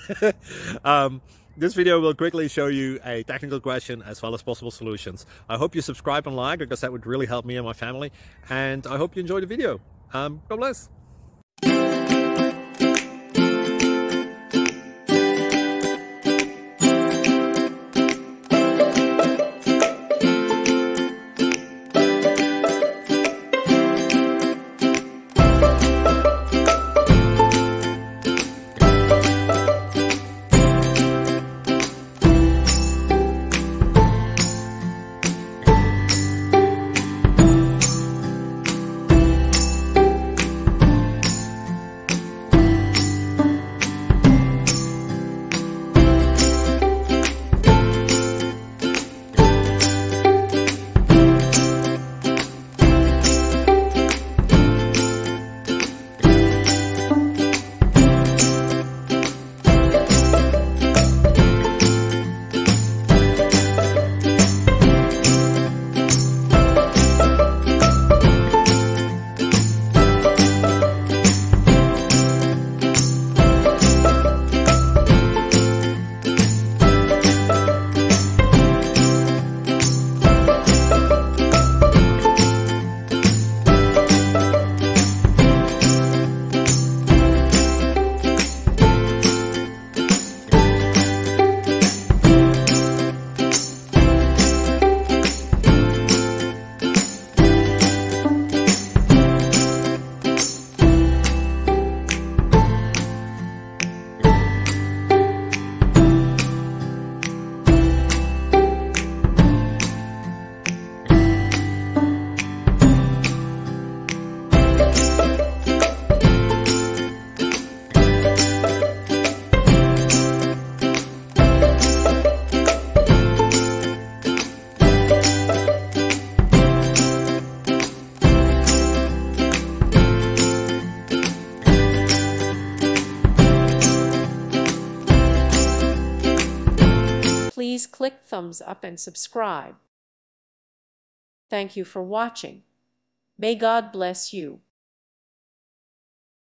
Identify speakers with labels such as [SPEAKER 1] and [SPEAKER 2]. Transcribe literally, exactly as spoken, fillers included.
[SPEAKER 1] um, this video will quickly show you a technical question as well as possible solutions. I hope you subscribe and like, because that would really help me and my family. And I hope you enjoy the video. Um, God bless.
[SPEAKER 2] Please click thumbs up and subscribe. Thank you for watching. May God bless you.